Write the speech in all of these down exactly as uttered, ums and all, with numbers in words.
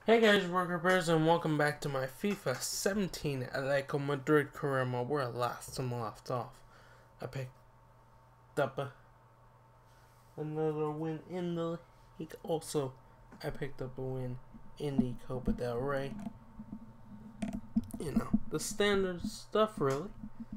Hey guys, Worker Bears, and welcome back to my FIFA seventeen Atletico Madrid career mode where last time I left off. I picked up a, another win in the league. Also, I picked up a win in the Copa del Rey. You know, the standard stuff really.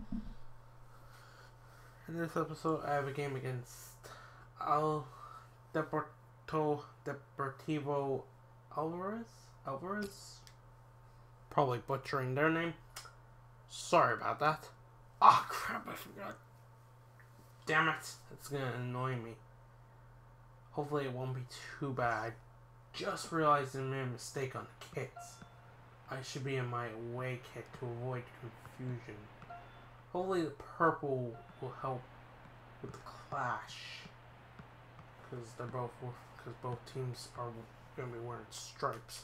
In this episode, I have a game against Al Deporto Deportivo Alvarez? Alvarez? Probably butchering their name. Sorry about that. Oh crap, I forgot. Damn it. It's gonna annoy me. Hopefully it won't be too bad. I just realized I made a mistake on the kits. I should be in my away kit to avoid confusion. Hopefully the purple will help with the clash. Because they're both, because both teams are going to be wearing stripes.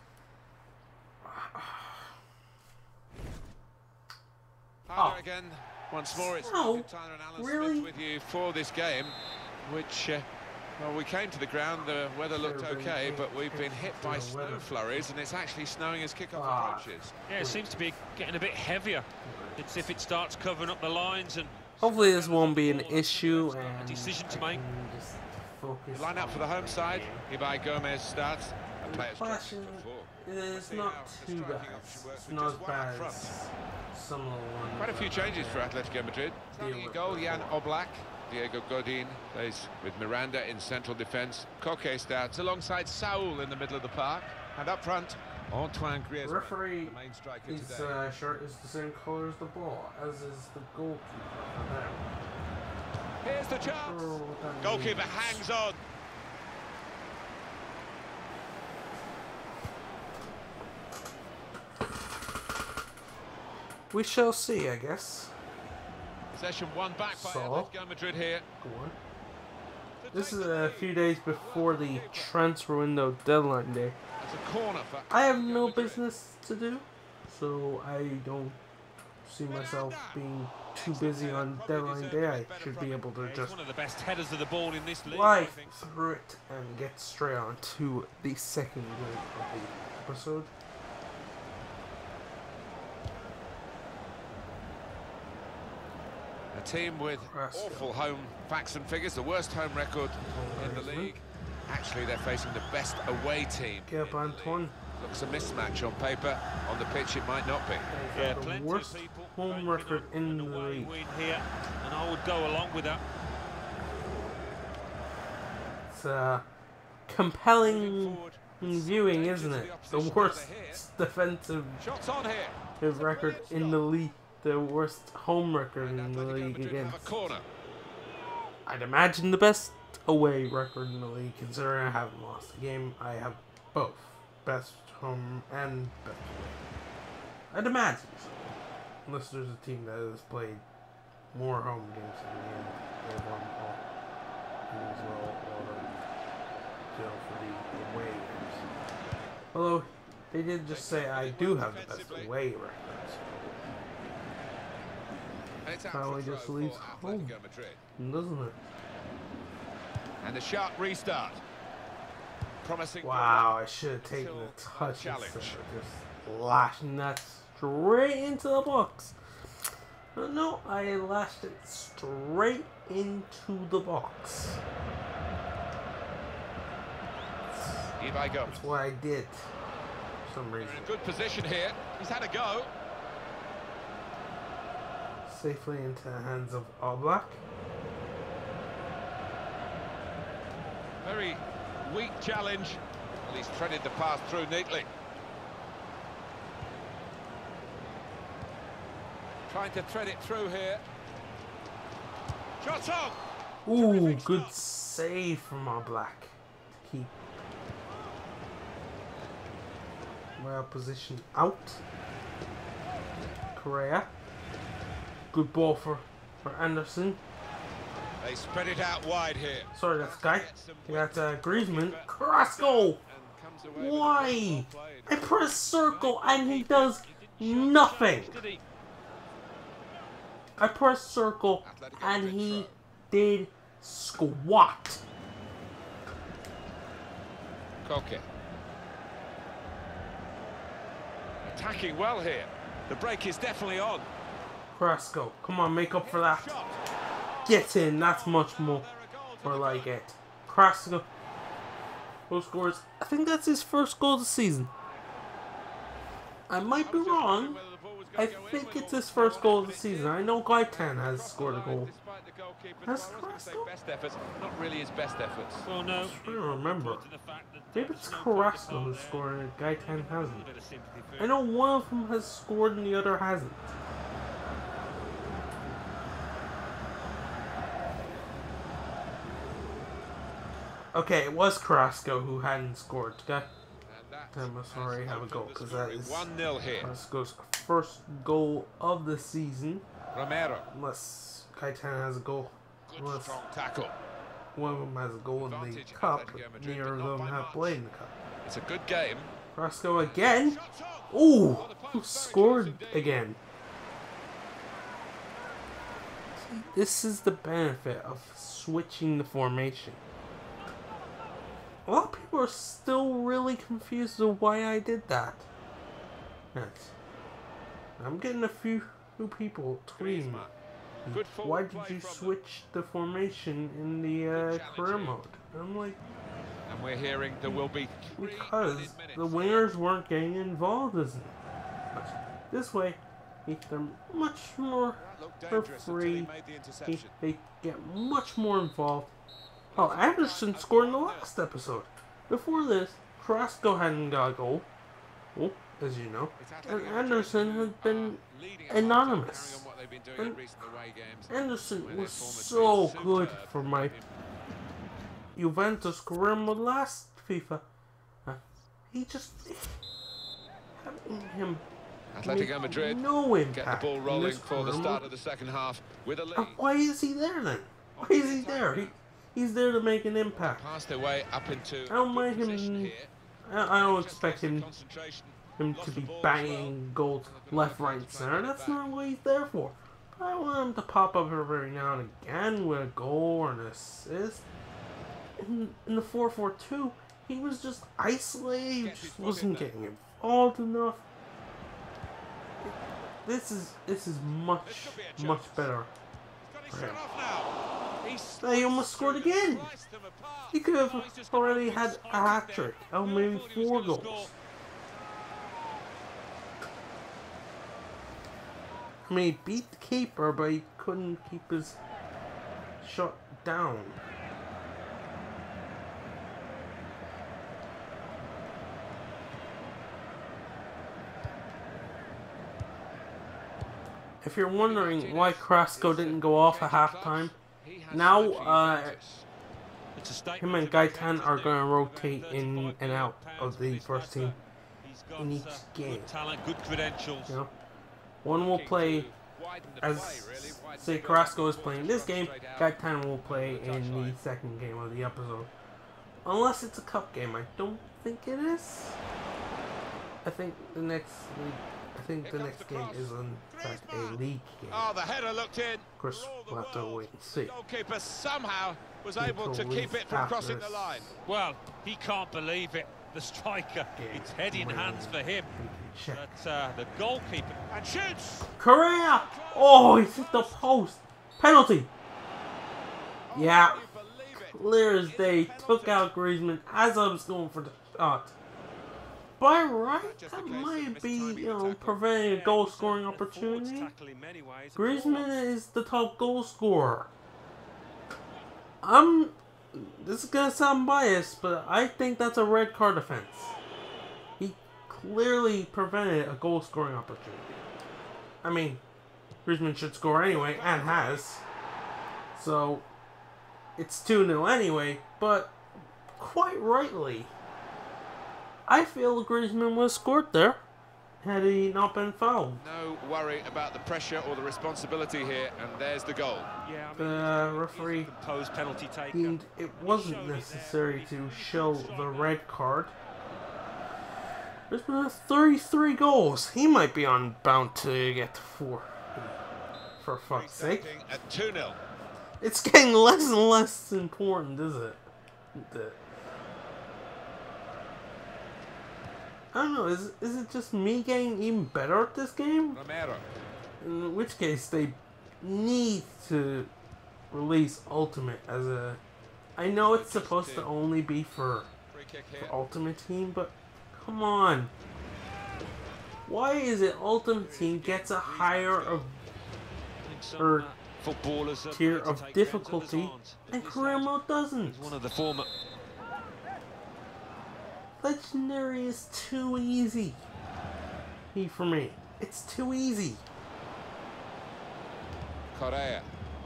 Hi there again, once more. It's oh, Tyler and Alan really? Smith with you for this game, which, uh, well, we came to the ground, the weather looked okay, but we've been hit by snow flurries, and it's actually snowing as kickoff ah. approaches. Yeah, it seems to be getting a bit heavier. It's if it starts covering up the lines and... Hopefully this won't be an issue and a decision to make. just focus The line up for the home side. Ibai Gomez starts. A player's Flashing is not too bad. It's not as bad as some of the ones. Quite a few changes for Atletico Madrid. Starting in goal, Jan Oblak. Diego Godin plays with Miranda in central defence. Koke starts alongside Saul in the middle of the park. And up front, Antoine Griezmann, The referee, the main striker his today. uh, shirt is the same colour as the ball, as is the goalkeeper for them. Here's the chance. Sure what that Goalkeeper means. hangs on. We shall see, I guess. Possession won back by So? Atletico Madrid here. Go on. This is a few days before the transfer window deadline day. It's a corner for I have Atletico no Madrid. business to do, so I don't see myself being too busy on deadline day. I should be able to He's just one of the best headers of the ball in this league, I fly think. through it and get straight on to the second game of the episode. A team with Let's awful home facts and figures, the worst home record in the Griezmann. league. Actually, they're facing the best away team. Get up, in the Antoine. league. Looks a mismatch on paper. On the pitch, it might not be. They've Yeah, got the plenty worst of people home banking record on in an the away league. win here, and I would go along with that. It's uh, compelling Moving forward, viewing, danger isn't to it? the The opposition worst player here. defensive Shots on here. record in the league. The worst home record And in the Atletico league Madrid have against. a corner. I'd imagine the best away record in the league, considering I haven't lost a game. I have both. Best home and best away. I'd imagine so. Unless there's a team that has played more home games than me and they won all as well, or you know, for the away games. Although, they did just say I do have the best away record. And it's out Probably for a just throw leaves for home. Atletico Madrid. Doesn't it? And a sharp restart. Promising. Wow, I should have taken a touch Challenge. instead of just lashing that straight into the box. But no, I lashed it straight into the box. Ibai Gomez. That's what I did for some reason. In a good position here. He's had a go. Safely into the hands of Oblak. Very weak challenge. Well, he's threaded the pass through neatly. Trying to thread it through here. Shot on! Ooh, Terrific good stop. save from Oblak. Keep well positioned out. Correa. Good ball for, for Anderson. They spread it out wide here. Sorry, that's Guy. You got uh, Griezmann. Cross goal! Why? I press circle and he does nothing. I press circle and he did squat. Koke. attacking well here. The break is definitely on. Carrasco, come on, make up for that. Get in, that's much more more like it. Carrasco, who scores? I think that's his first goal of the season. I might be wrong. I think it's his first goal of the season. I know Gaetan has scored a goal. Has Carrasco? Best efforts, not really his best efforts. Well, no. I'm trying to remember. Maybe it's Carrasco who scored and Gaetan hasn't. I know one of them has scored and the other hasn't. Okay, it was Carrasco who hadn't scored. Okay? That must already have a goal because that is one nil here. Carrasco's first goal of the season. Romero. Unless Gaetan has a goal. Good Unless strong tackle. one of them has a goal in the cup, but neither of them have played in the cup. It's a good game. Carrasco again. Ooh, who scored again? See, this is the benefit of switching the formation. A lot of people are still really confused as to why I did that. Yes. I'm getting a few new people tweeting me. Why did you switch the formation in the uh, career mode? And I'm like, and we're hearing there will be because the wingers weren't getting involved as much. This way, they're much more free. They, they get much more involved. Oh, Anderson scored in the last episode. Before this, Carrasco hadn't got a goal. Oh, as you know. And Anderson had been anonymous. And Anderson was so good for my Juventus career mode last FIFA. Uh, he just having him Atletico Madrid no impact get the ball rolling for the start of the second half with a lead. And why is he there then? Why is he there? He, he's there to make an impact. Passed their way up into I don't mind him. I, I don't expect him him to be banging goals left, right, and center. That's not what he's there for. I want him to pop up every now and again with a goal or an assist. In, in the four four two, he was just isolated. He just wasn't getting involved enough. This is this is much much better. He almost scored again. He could have already had a hat trick. Oh, maybe four goals. I mean, he beat the keeper, but he couldn't keep his shot down. If you're wondering why Carrasco didn't go off at halftime, now uh, him and Gaetan are going to rotate in and out of the first team in each game. Good credentials. You know? One will play as, say, Carrasco is playing this game, Gaetan will play in the second game of the episode. Unless it's a cup game. I don't think it is. I think the next I think the next game is in fact a league game. Oh, the header looked in. Of course, we'll have to wait and see. Goalkeeper somehow was able to keep it from crossing the line. Well, he can't believe it. The striker, it's head in hands for him. But uh, the goalkeeper and shoots. Correa! Oh, he hit the post. Penalty. Yeah, clear as day. Took out Griezmann as I was going for the shot. By right, that might be, you know, preventing a goal scoring opportunity. Griezmann is the top goal scorer. I'm. This is gonna sound biased, but I think that's a red card offense. He clearly prevented a goal scoring opportunity. I mean, Griezmann should score anyway, and has. So, it's two nil anyway, but quite rightly, I feel Griezmann was scored there had he not been fouled. No worry about the pressure or the responsibility here, and there's the goal. Yeah, I the mean, referee post penalty taker. deemed it wasn't necessary to show the red card. There's been thirty-three goals. He might be on bound to get to four. For fuck's sake. At two nil. It's getting less and less important, is it? The, I don't know, is, is it just me getting even better at this game? Romero. In which case, they need to release Ultimate as a... I know it's supposed to only be for, for Ultimate Team, but come on. Why is it Ultimate Team gets a higher of, or tier of difficulty and Career Mode doesn't? One of the former... Legendary is too easy. He for me. It's too easy. Correa.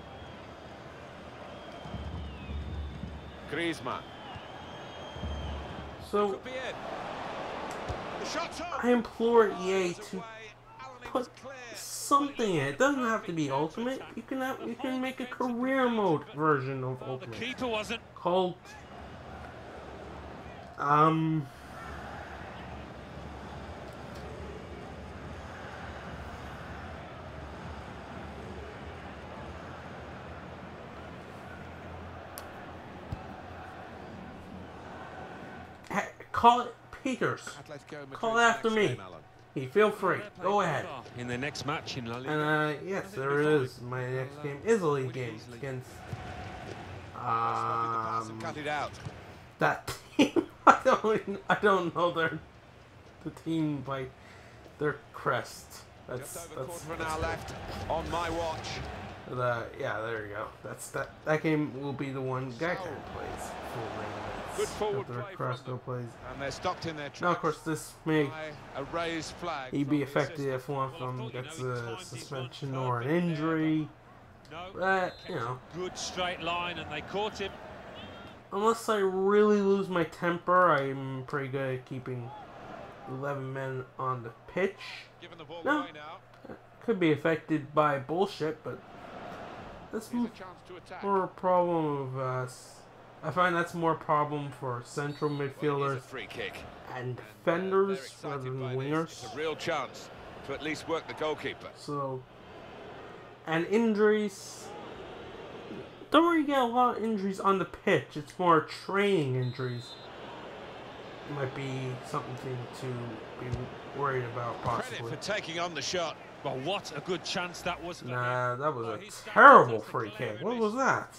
Griezmann. So, I implore E A to put something in it. It doesn't have to be Ultimate. You can have, you can make a career mode version of Ultimate. The keeper wasn't called um call it Peters. Call it after me. Hey, feel free. Go ahead. In the next match in La Liga. And uh, yes, there it is. My next game is a league game against um Cut it out. that team. I don't. I don't know their the team by their crest. That's Just over that's. quarter of an hour left on my watch. The, yeah, there you go. That's that. That game will be the one Geico plays. Good forward after play Carrasco from them. plays. And they're stopped in their tracks. Now, of course, this may by a raised flag. he from be the affected assistant. if one of Well, I them thought, you gets know, he a timed his suspension run or an perfect there, injury. No, But you know, good straight line, and they caught him. unless I really lose my temper, I'm pretty good at keeping eleven men on the pitch. Given the ball No. away now. Could be affected by bullshit, but that's Here's a m- chance to attack. more a problem of us. I find that's more a problem for central Well, it is a midfielders free kick. and And, uh, defenders they're excited rather than by this. wingers. It's a real chance to at least work the goalkeeper. So, and injuries. Don't really get a lot of injuries on the pitch. It's more training injuries. Might be something to be worried about, Credit possibly. for taking on the shot. Well, what a good chance that was. For Nah, him. that was Well, a he stands terrible as the free player kick. in What this. was that?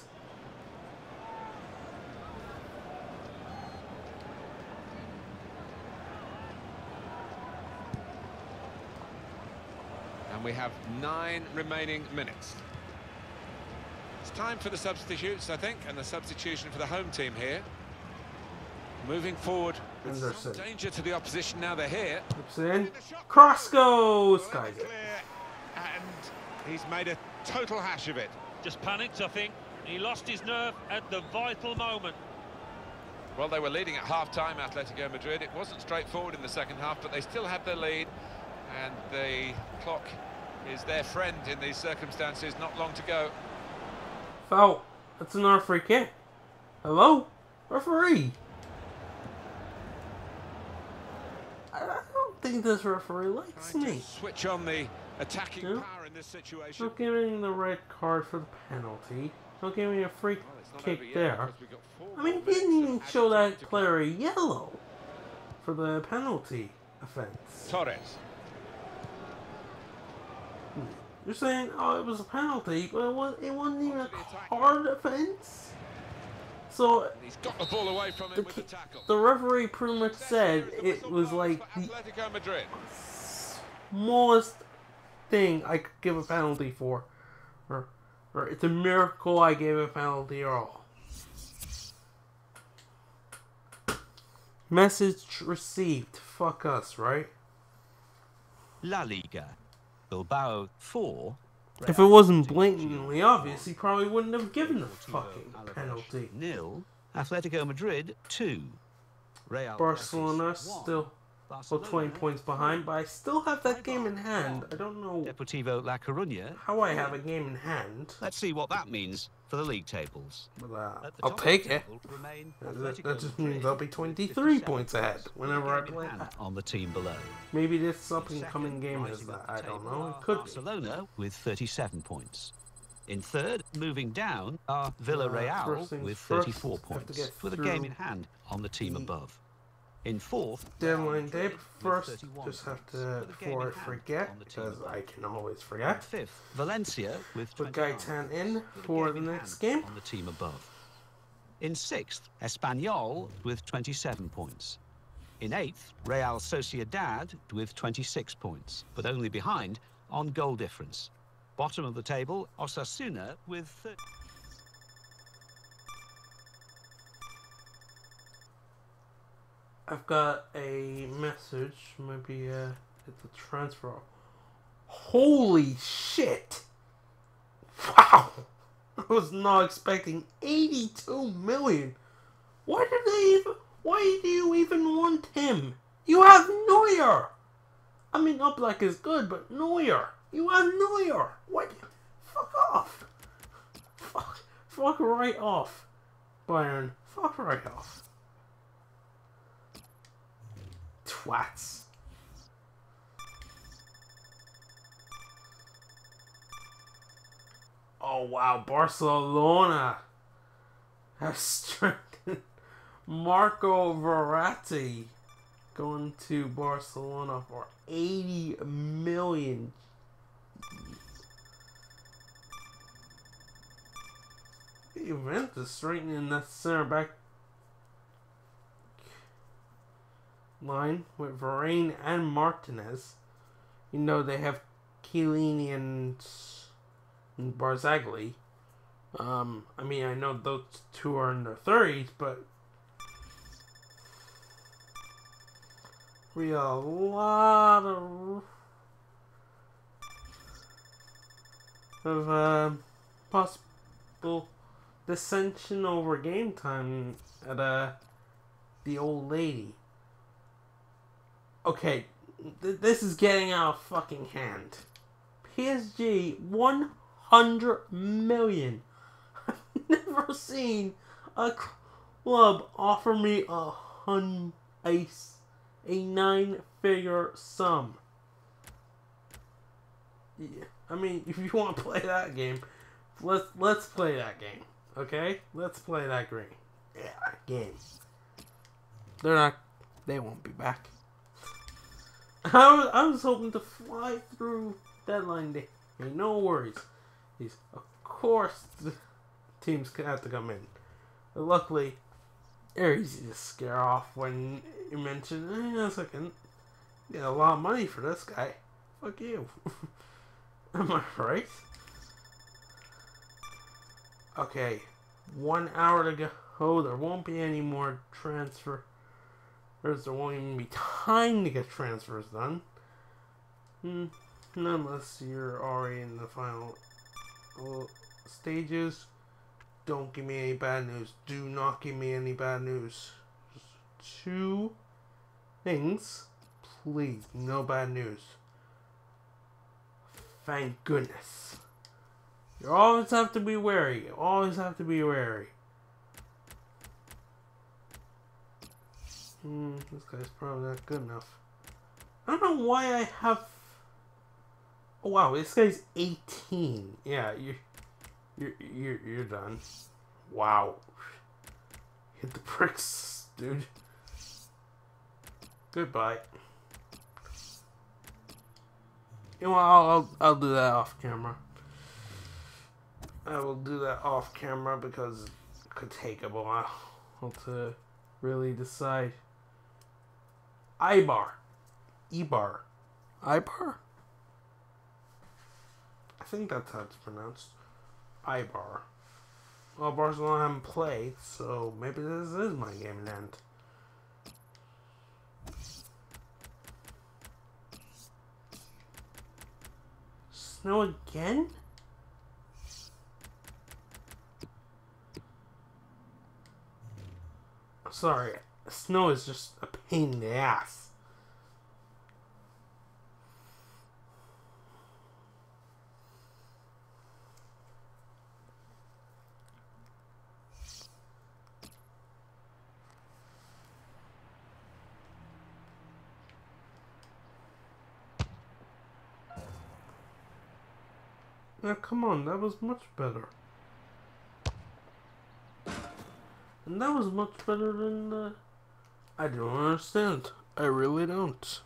And we have nine remaining minutes. It's time for the substitutes, I think, and the substitution for the home team here. Moving forward with some Anderson. danger to the opposition now they're here. Flips it in. Carrasco skies it. Clear, and he's made a total hash of it. Just panicked, I think. He lost his nerve at the vital moment. Well, they were leading at half-time, Atletico Madrid. It wasn't straightforward in the second half, but they still had the lead, and the clock is their friend in these circumstances. Not long to go. Foul. That's another free kick. Hello? Referee. I I don't think this referee likes Trying to me. switch on the attacking Yeah. power in this situation. Not giving the red card for the penalty. Not giving me a free Well, it's not kick over yet there. because we've got four I mean, more he didn't minutes even of show added that time to player a yellow for the penalty offense. come. Torres. You're saying, oh, it was a penalty, but it, was, it wasn't even a Onto the attack. hard offense? So, He's got the ball away from him the, with the ki- tackle. the referee pretty much There said is the it whistle was blows like for the Atletico Madrid. smallest thing I could give a penalty for. Or, or it's a miracle I gave a penalty at all. Message received. Fuck us, right? La Liga. Bilbao four. If it wasn't blatantly obvious, he probably wouldn't have given the fucking penalty. Nil. Atletico Madrid two. Real Barcelona Betis, one. still well, Barcelona, twenty points behind, but I still have that game in hand. I don't know Deportivo La Coruña. how I have a game in hand, Let's see what that means for the league tables. but uh, At the I'll top of take the it. table remain That, Atletico that just Madrid means I'll be with twenty-three fifty-seven points ahead points, whenever I with a play game in hand that. on the team below. Maybe this up and coming Second, game is rising that. up the I don't table know. are It could be. Barcelona with thirty-seven points. In third, moving down, are Uh, Villarreal first things with first, thirty-four have to points, get with a game through in hand on the team the- above. In fourth, Deadline day, Madrid but with first, thirty-one just have points, to, with a game before I in hand forget, on the team because above. I can always In forget, fifth, Valencia with put twenty-nine Gaetan in points, with a for game the in next hand game. on the team above. In sixth, Espanyol with twenty-seven points. In eighth, Real Sociedad with twenty-six points, but only behind on goal difference. Bottom of the table, Osasuna with thirty. I've got a message, maybe uh, it's a transfer. Holy shit! Wow! I was not expecting eighty-two million. Why did they even, why do you even want him? You have Neuer! I mean, Oblak is good, but Neuer! You have Neuer! What? Fuck off! Fuck, fuck right off. Bayern, fuck right off. Twats. Oh wow, Barcelona have strengthened Marco Verratti going to Barcelona for eighty million. Juventus straightening that center back line with Varane and Martinez. You know they have Chiellini and, and Barzagli. Um, I mean, I know those two are in their thirties, but we have a lot of of uh, possible dissension over game time at uh, the old lady. Okay, th this is getting out of fucking hand. P S G, one hundred million. I've never seen a club offer me a hun a, a nine-figure sum. Yeah, I mean, if you want to play that game, let's let's play that game. Okay, let's play that game. Yeah, game. They're not. They won't be back. I was, I was hoping to fly through deadline day. Hey, no worries. These, of course, the teams have to come in. But luckily, they're easy to scare off when you mention, hey, a second, you get a lot of money for this guy. Fuck you. Am I right? Okay, one hour to go. There won't be any more transfer. There won't even be time to get transfers done. Hmm. Unless you're already in the final stages. Don't give me any bad news. Do not give me any bad news. Just two things. Please, no bad news. Thank goodness. You always have to be wary. You always have to be wary. Hmm, this guy's probably not good enough. I don't know why I have... Oh wow, this guy's eighteen. Yeah, you're... You're, you're, you're done. Wow. Hit the bricks, dude. Goodbye. You know what, I'll, I'll, I'll do that off camera. I will do that off camera because it could take a while to really decide. Ibar. Ibar. Ibar? I think that's how it's pronounced. Ibar. Well, Barcelona haven't played, so maybe this is my game in end. Snow again? Sorry, snow is just a pain in the ass. Now come on, that was much better. And that was much better than the I don't understand. I really don't.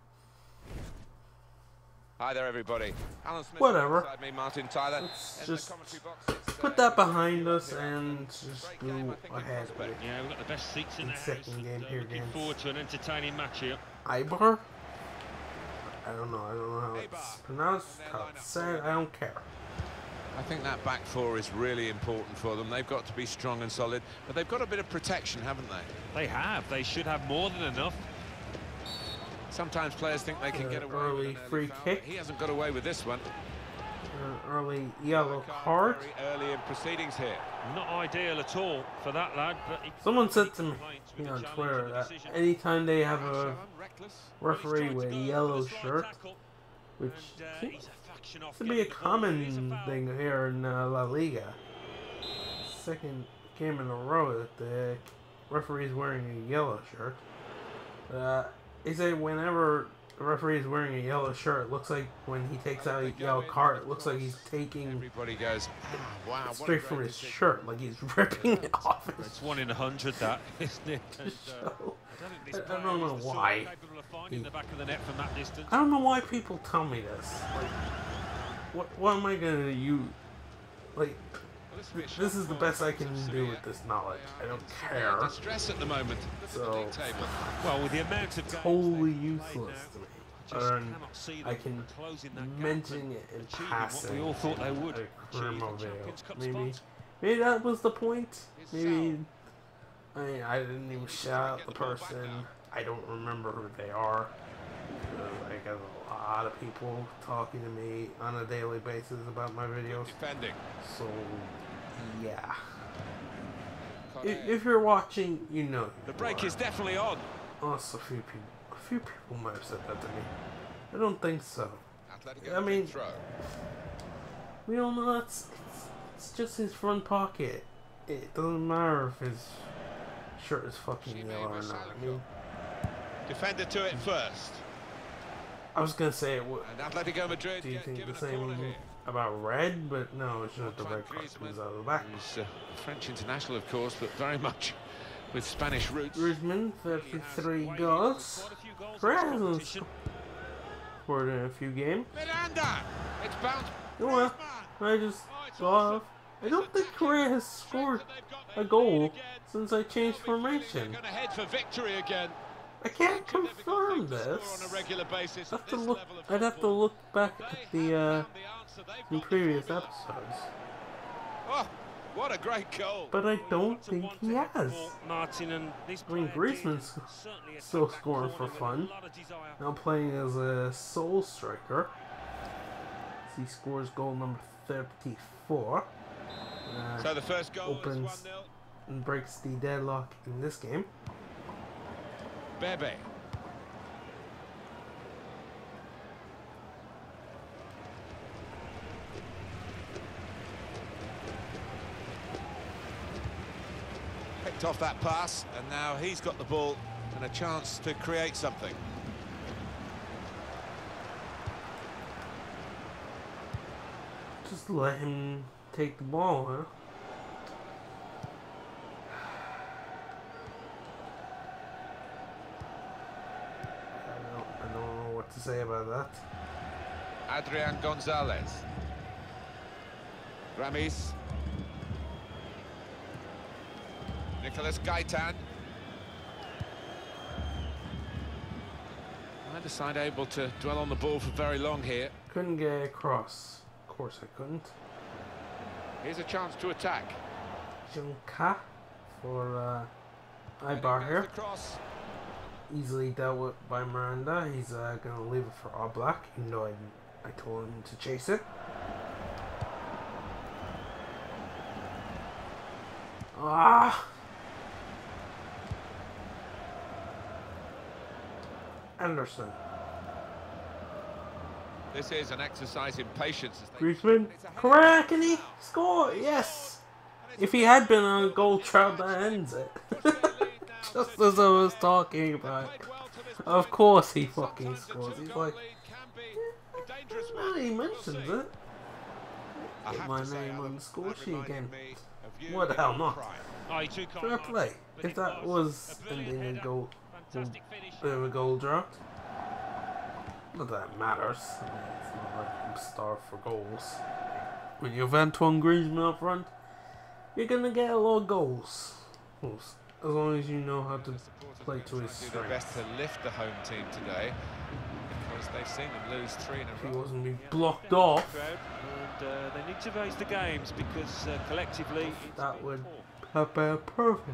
Hi there, everybody. Alan Smith. Whatever. Me, Martin Tyler. Let's just put that behind us and just go ahead with it. Yeah, we've got the best seats in the house. Second game here Looking against forward to an entertaining match here. Ibar? I don't know. I don't know how it's pronounced, how it's said. I don't care. I think that back four is really important for them. They've got to be strong and solid, but they've got a bit of protection, haven't they? They have. They should have more than enough. Sometimes players think they can uh, get away early with an free foul, kick. He hasn't got away with this one. Uh, early yellow card. Very early in proceedings here. Not ideal at all for that lad. But he Someone said to me on Twitter that anytime they have a referee with a yellow shirt, which seems to be a common thing here in uh, La Liga. Second game in a row that the referee's wearing a yellow shirt. Uh, he said whenever the referee is wearing a yellow shirt, it looks like when he takes out a yellow card, it looks like he's taking Everybody goes, ah, wow, straight from his shirt, like he's ripping it off his it's one in a hundred, that, isn't it? And, uh, I don't, I don't know why. He, the back of the net from that distance. I don't know why people tell me this. Like, what, what am I gonna use? Like, this is the best I can do with this knowledge. I don't care. Stress at the moment. So, well, with the amount of totally useless to me. And I can mention it in passing. We all thought they would. Like, maybe, maybe that was the point. Maybe. I mean, I didn't even shout out the person. I don't remember who they are. I got a lot of people talking to me on a daily basis about my videos. Defending. So, yeah. If, if you're watching, you know. The break is definitely on. Also, a few people, a few people might have said that to me. I don't think so. I mean, we all know that's it's, it's just his front pocket. It doesn't matter if his shirt is fucking yellow or not. I mean, defender to it first. I was gonna say it would. And Atletico Madrid. Do you think the same about red? But no, it's just the red card comes out of the back. He's uh, French international, of course, but very much with Spanish roots. Griezmann, thirty-three goals. Hasn't scored in a few games. Miranda, it's bounced. You know what? I just thought of. I don't think Correa has scored a goal since I changed formation. Going to head for victory again. I can't confirm this. I have to look. I'd have to look back at the uh, in previous episodes. Oh, what a great goal! But I don't think he has. Martin and I mean, Griezmann's still scoring for fun. Now playing as a sole striker. He scores goal number thirty-four. Uh, so the first goal opens and breaks the deadlock in this game. Bebe. Picked off that pass, and now he's got the ball and a chance to create something. Just let him take the ball, huh? To say about that. Adrian Gonzalez. Ramis. Nicolas Gaitan. Neither side able to dwell on the ball for very long here. Couldn't get across. Of course I couldn't. Here's a chance to attack. Junka for uh, Ibar here. Across. Easily dealt with by Miranda. He's uh, going to leave it for Oblak, even though I, I told him to chase it. Ah! Anderson. This is an exercise in patience. Griezmann. Correct, can he score? Yes! If he had been on a goal trout, that ends it. Just as I was talking about. Of course he fucking scores. He's like, yeah, he mentions it. Get my name on the score sheet again. What the hell not? Fair play. if that was ending a goal, a bit of a goal drought, not that it matters. I mean, it's not like I'm starved for goals. When you have Antoine Griezmann up front, you're gonna get a lot of goals. As long as you know how to play to his strengths. Do their best to lift the home team today, because they've seen them lose three in a row. He wasn't being blocked off. And uh, they need to raise the games because uh, collectively that would have been perfect.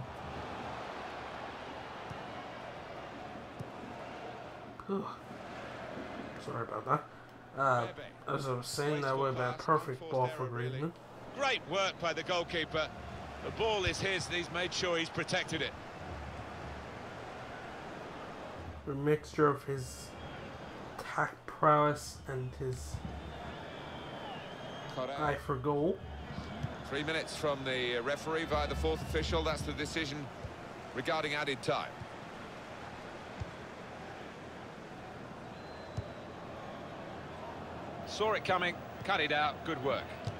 Sorry about that. Uh, as I was saying, that would have been a perfect ball for Griezmann. Great work by the goalkeeper. The ball is his, and he's made sure he's protected it. A mixture of his attack prowess and his eye for goal. Three minutes from the referee via the fourth official. That's the decision regarding added time. Saw it coming, cut it out. Good work.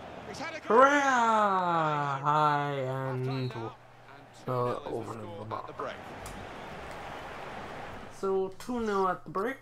Hurrah! High and uh, over the bar. So two nil at the break.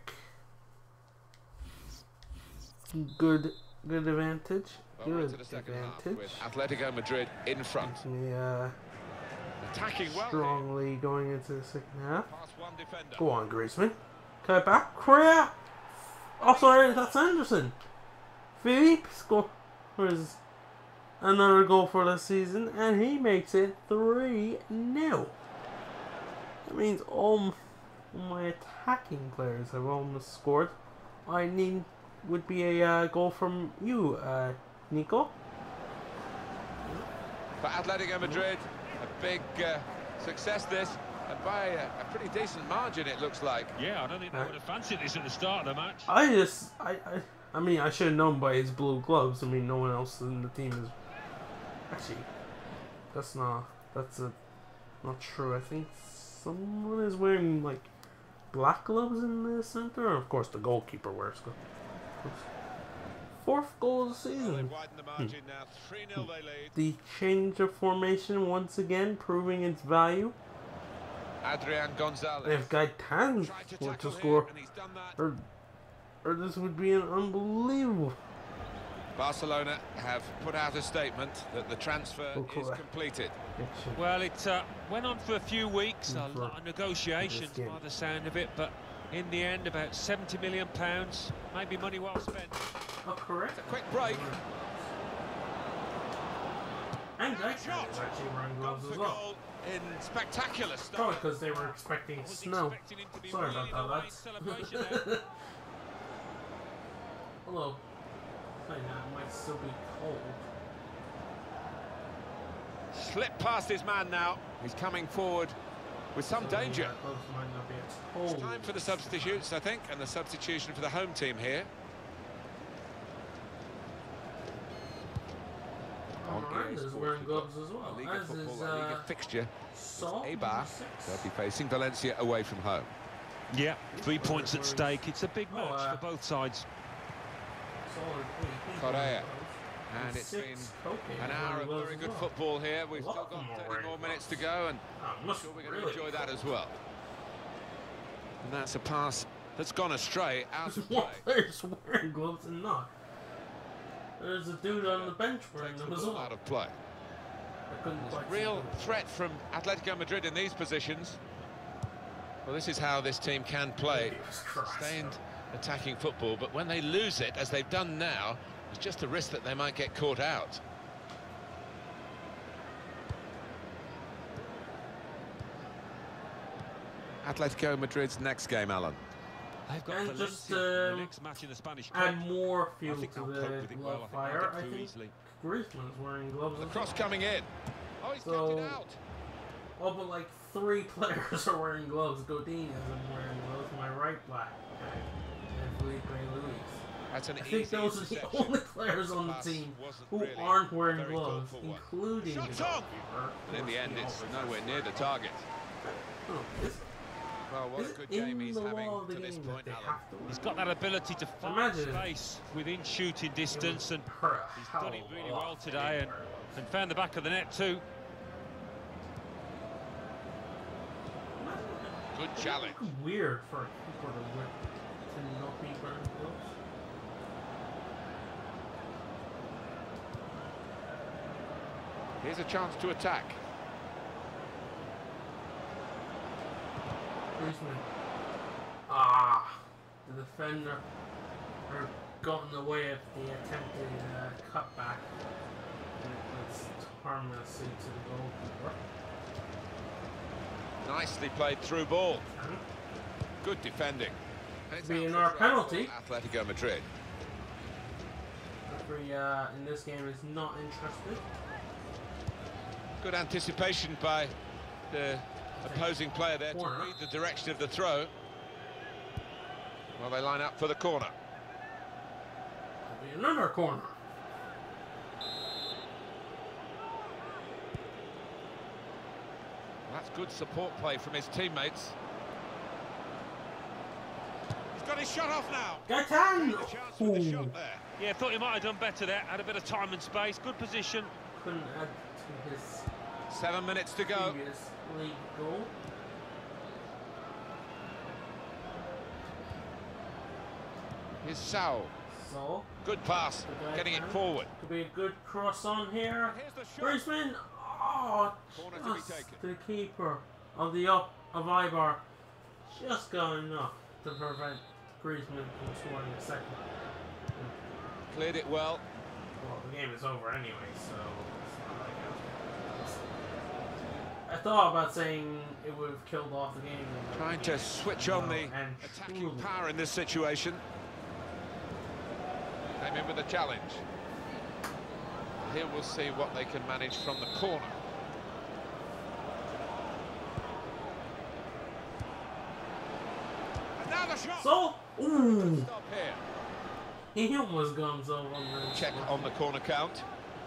Good, good advantage. Good advantage. With Atletico Madrid in front. Me, uh, attacking well. Strongly going into the second half. Go on, Griezmann. Cut it back. Correa. Oh, sorry, that's Anderson. Philippe scores another goal for the season, and he makes it three nil. That means all my attacking players have almost scored. I need would be a uh, goal from you, uh, Nico. For Atletico Madrid, a big uh, success this, and by a, a pretty decent margin it looks like. Yeah, I don't think they would have fancied this at the start of the match. I just, I, I, I mean, I should have known by his blue gloves. I mean, no one else in the team is. Actually, that's not, that's a, not true. I think someone is wearing like black gloves in the center. And of course, the goalkeeper wears gloves. Fourth goal of the season. Hmm. The change of formation once again, proving its value. Adrian Gonzalez. If Gaetan were to score, or, or this would be an unbelievable. Barcelona have put out a statement that the transfer okay. is completed. Well, it uh, went on for a few weeks, a lot of negotiations by the sound of it, but in the end, about seventy million pounds, maybe money well spent. Oh, correct. A quick break. And Gaetan is actually wearing gloves as well. In spectacular style. Probably because they were expecting snow. Sorry about that, lads. Hello. I know, it might still be cold. Slip past his man now. He's coming forward with some so danger. Might not be as it's time for the substitutes, I think, and the substitution for the home team here. Miranda's wearing gloves as well. Liga As football, is, La Liga uh, fixture. Saul, Eibar, they'll be facing Valencia away from home. Yeah, three points at stake. It's a big match oh, uh, for both sides. Correa. And it's been an hour of very good football here. We've still got thirty more minutes to go, and I'm sure we're going to enjoy that as well. And that's a pass that's gone astray out of play. Players wearing gloves and not. There's a dude on the bench wearing them as well. Out of play. Real threat from Atletico Madrid in these positions. Well, this is how this team can play. Sustained attacking football, but when they lose it, as they've done now, it's just a risk that they might get caught out. Atletico Madrid's next game, Alan. They've got and just um, the next match in the Spanish add more fuel to the glove well. fire. I think easily. Griezmann's wearing gloves. The cross coming in. Oh, he's so, kept it out. Oh, but like three players are wearing gloves. Godin isn't wearing gloves. My right back, and Felipe Luis. That's an I think those are the only players on the team who really aren't wearing gloves, including the goalkeeper. But in the end, it's nowhere near the target. Oh, well, what a good game he's having to this point, Alan. He's got that ability to find space within shooting distance, and he's done it really well today, and, and found the back of the net too. challenge. It's weird for a keeper to whip to not be wearing gloves. Here's a chance to attack. Griezmann. Ah, the defender or got in the way of the attempted uh, cutback, and it was harmlessly to the goalkeeper. Nicely played through ball. Good defending. And it's Being out our for a try penalty. for Atletico Madrid. Referee uh, in this game is not interested. Good anticipation by the opposing player there Corner. to read the direction of the throw. Well, they line up for the corner. There'll be another corner. That's good support play from his teammates. He's got his shot off now. Gaetan! The chance with the shot there. Yeah, thought he might have done better there. Had a bit of time and space. Good position. Couldn't add to his Seven minutes to go. previous league goal. Here's Saul. So, Good pass, Gaetan. getting it forward. Could be a good cross on here. Here's the shot. Griezmann! Oh, Corner to be just taken. the keeper of the up of Ibar. Just going enough to prevent Griezmann from scoring a second. Cleared it well. Well, the game is over anyway, so it's not like it was- I thought about saying it would have killed off the game. Trying to switch on the and attacking truly- power in this situation. Came in with a challenge. Here we'll see what they can manage from the corner. And now the shot. So, ooh, Stop here. he almost comes over on the Check on the corner count.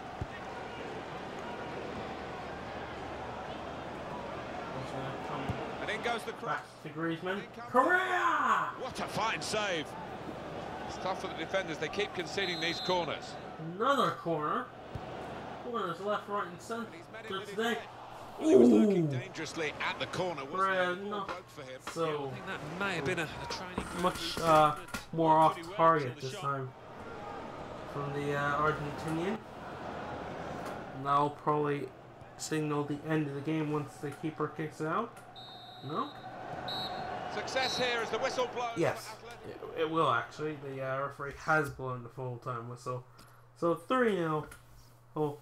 And in goes the cross. Back to Griezmann. Correa! What a fine save. It's tough for the defenders. They keep conceding these corners. Another corner. Corners left, right, and centre He's met it with his today. head. He was looking Ooh, dangerously at the corner. Wasn't Correa, it? Poor no. bloke for him. I So think that may have been a, a training ground much use. uh, more off Pretty well target until the this shot. time from the uh, Argentinian. Now probably signal the end of the game once the keeper kicks it out. No? Success here as the whistle blows. Yes, for Atletico. it, it will actually. The uh, referee has blown the full time whistle. So three nil. Oh,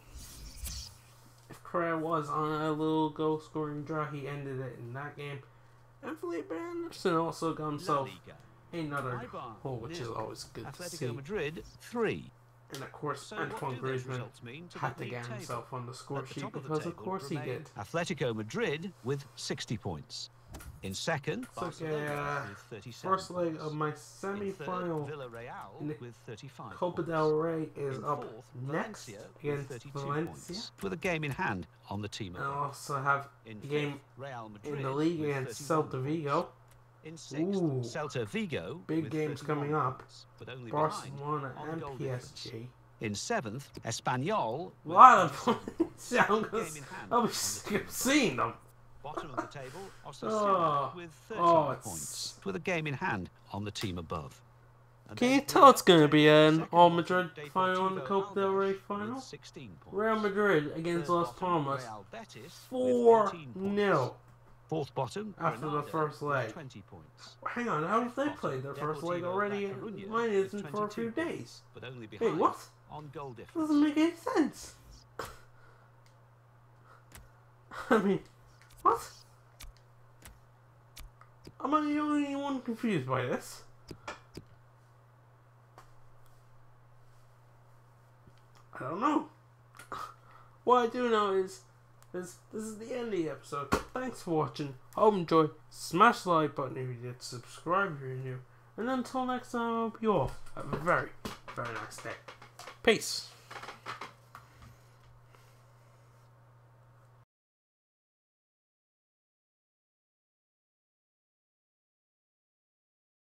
if Correa was on a little goal scoring draw, he ended it in that game. And Felipe Anderson also got himself another goal, which is always good to see. Atletico Madrid three. And of course, So what Antoine do those Griezmann results mean to had the to get league himself on the score At the sheet top of the because of table course he remain did. Atletico Madrid with sixty points. In second, It's like Barcelona a with thirty-seven first leg points. of my In third, semi-final Villarreal in the with thirty-five Copa points. del Rey is In up fourth, next Valencia with against thirty-two Valencia. points, with a game in hand on the team. And I above. also have In a game fifth, Real Madrid in the league with against thirty-one Celta Vigo. points. In sixth, Ooh. Celta Vigo Big with games thirty-one coming up. points, but only Barcelona behind on and goal P S difference. G. In seventh, Espanyol. A with lot of thirty-seven points. Yeah, I'm Game gonna- in hand I'll on be the sick team of seeing them. Bottom of the table, Osasuna Oh. with thirteen Oh, it's- points, with a game in hand on the team above. And Can then you tell it's going to be an second All bottom, Madrid final and the Deportivo Copa del Rey Alavés final? with sixteen points. Real Madrid against Third Las bottom, Palmas. Real Betis with four eighteen points. nil. Fourth bottom, After the Granada first with leg. twenty points. Hang on, how have they Bottom, played their first leg Deportivo already? La Coruña Mine with isn't for a few twenty-two days. points, but only Wait, behind what? on goal That difference. doesn't make any sense. I mean, what? Am I the only one confused by this? I don't know. What I do know is, is this is the end of the episode. Thanks for watching. Hope you enjoyed. Smash the like button if you did. Subscribe if you're new. And until next time, I hope you all have a very, very nice day. Peace.